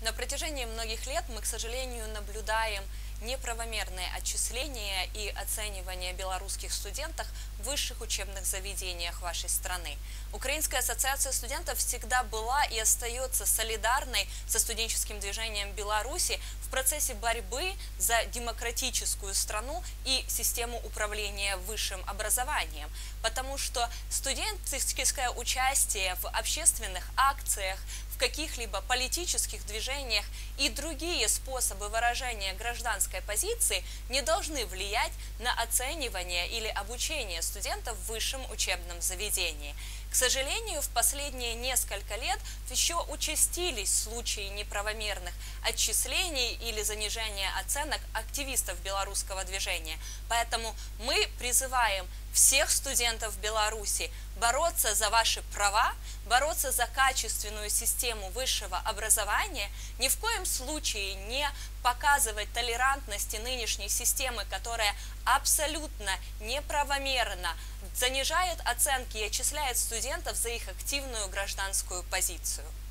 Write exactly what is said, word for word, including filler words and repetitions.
На протяжении многих лет мы, к сожалению, наблюдаем неправомерные отчисления и оценивание белорусских студентов в высших учебных заведениях вашей страны. Украинская ассоциация студентов всегда была и остается солидарной со студенческим движением Беларуси в процессе борьбы за демократическую страну и систему управления высшим образованием, потому что студенческое участие в общественных акциях, в каких-либо политических движениях и другие способы выражения гражданской позиции не должны влиять на оценивание или обучение студентов в высшем учебном заведении. К сожалению, в последние несколько лет еще участились случаи неправомерных отчислений или занижения оценок активистов белорусского движения. Поэтому мы призываем всех студентов Беларуси бороться за ваши права, бороться за качественную систему высшего образования, ни в коем случае не показывать толерантности нынешней системы, которая абсолютно неправомерно занижает оценки и отчисляет студентов за их активную гражданскую позицию.